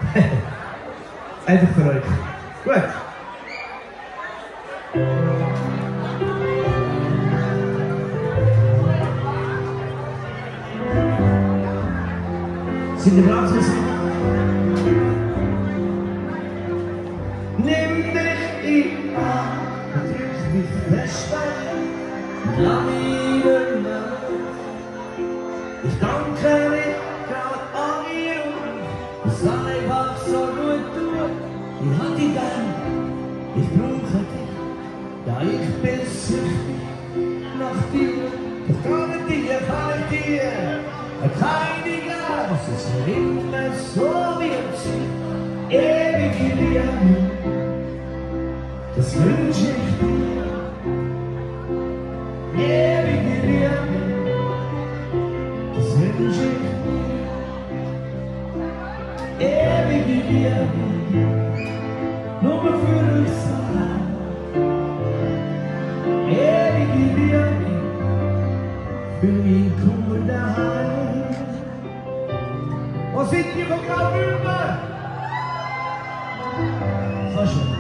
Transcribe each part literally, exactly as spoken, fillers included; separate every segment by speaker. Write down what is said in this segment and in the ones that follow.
Speaker 1: Einfach für euch. Gut. Sind ihr bereit? Nimm dich in Arm, drück mich fest ein, lass mich nicht. Ich danke dir gerade an ihr, es einfach so gut tut. Ich hab dich gern, ich brauche dich, ja ich bin süchtig nach dir. Ich kann dir, kann dir, keine Gas, es ist immer so wie es ist, ewige Liebe. Das wünsch ich dir, ewige Liebe, das wünsch ich dir, ewige Liebe, nur für uns zwei, ewige Liebe, für mich Kummer daheim. Wo sind die von Graubünden? So schön.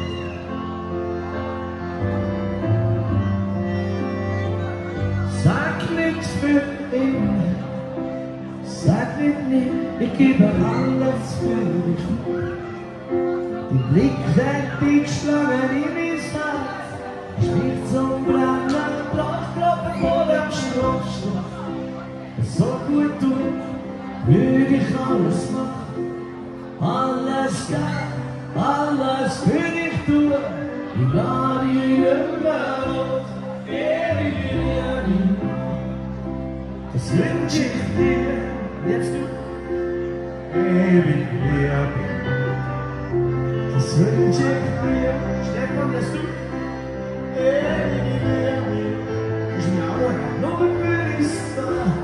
Speaker 1: Sag nichts für ihn, sag nicht nicht, ich gebe alles für dich. Die Blick sagt die Schlangen in mein Herz, ich bin zum brennenden Blattklopfen vor dem Stromschlag. So gut tun, würde ich alles machen, alles geben, alles für dich tun. Ich lade dich immer los, ewige Liebe. Das wünsch ich dir, jetzt du, ewig Liebe. Das wünsch ich dir, Stefan, jetzt du, ewig Liebe. Ich bin auch noch für dich da,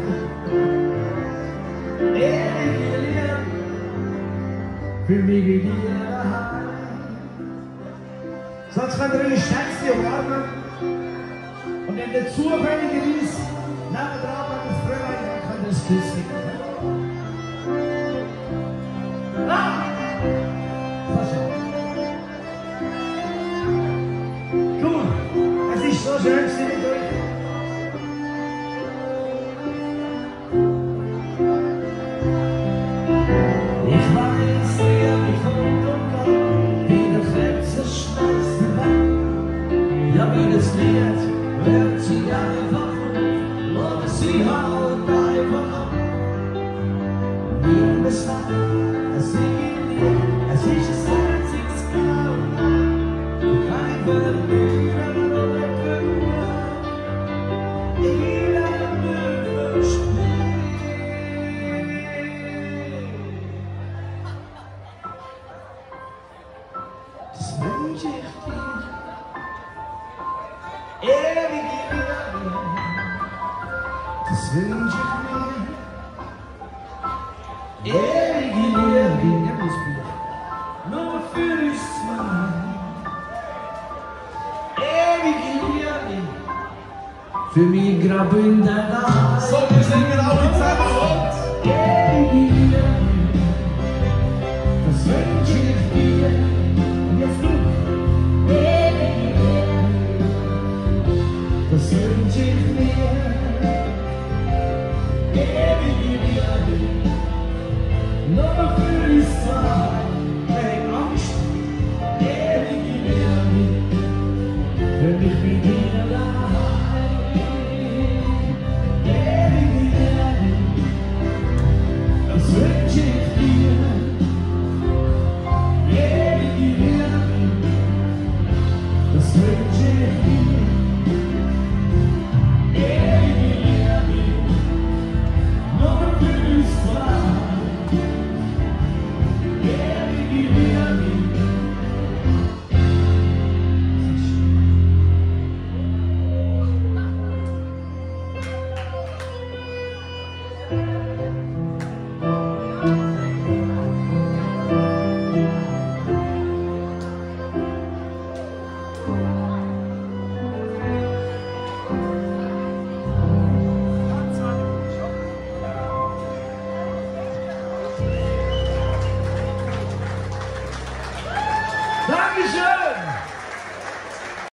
Speaker 1: ewig Liebe, für mich wie dir daheim. Sonst könnt ihr eure Schätze umarmen und wenn der zufällige ist, neben dran bei der Fröhlein, dann könnt ihr es küssen. Ah! So schön. Gut, es ist so schön, dass ihr mit euch. Ich weiß, wie mich kommt und geht, wie der Krebs schmeißt die Welt. Ja, wie das Lied hört sie einfach auf, oder sie haut einfach ab. Liebe sagt, es ist dir, es ist das einzigste Grau. Kein Verlieren oder Gewinn, jeder Mühe spielt. Das wünsch ich dir, ewige Liebe, das wünsch ich mir, ewige Liebe, nur für uns zwei, ewige Liebe, für mich Graubünden da. So, wir singen alle zusammen und ewige Liebe, das wünsch ich dir, jetzt du, ewige Liebe. Das wünsch ich mir, ewige Liebe, nur für uns zwei, keine Angst, ewige Liebe, für mich wie dir daheim, ewige Liebe, das wünsch ich dir, ewige Liebe, das wünsch ich dir. Yeah.